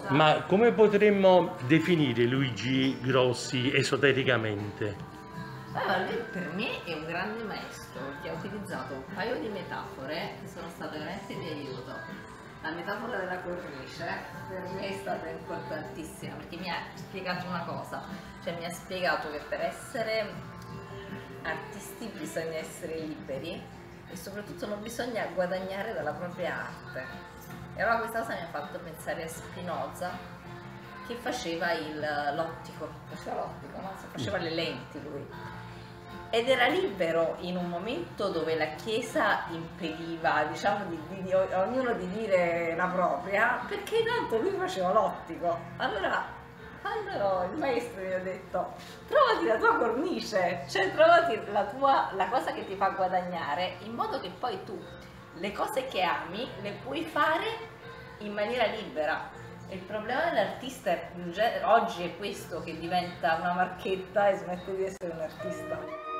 Ma come potremmo definire Luigi Grossi esotericamente? Allora, lui per me è un grande maestro che ha utilizzato un paio di metafore che sono state veramente di aiuto. La metafora della cornice per me è stata importantissima perché mi ha spiegato una cosa, cioè mi ha spiegato che per essere artisti bisogna essere liberi e soprattutto non bisogna guadagnare dalla propria arte. E allora questa cosa mi ha fatto pensare a Spinoza che faceva l'ottico, no? Faceva le lenti lui. Ed era libero in un momento dove la Chiesa impediva, diciamo, di ognuno di dire la propria, perché tanto lui faceva l'ottico. Allora, quando il maestro mi ha detto trovati la tua cornice, cioè trovati la cosa che ti fa guadagnare, in modo che poi tu le cose che ami le puoi fare in maniera libera. Il problema dell'artista oggi è questo, che diventa una marchetta e smette di essere un artista.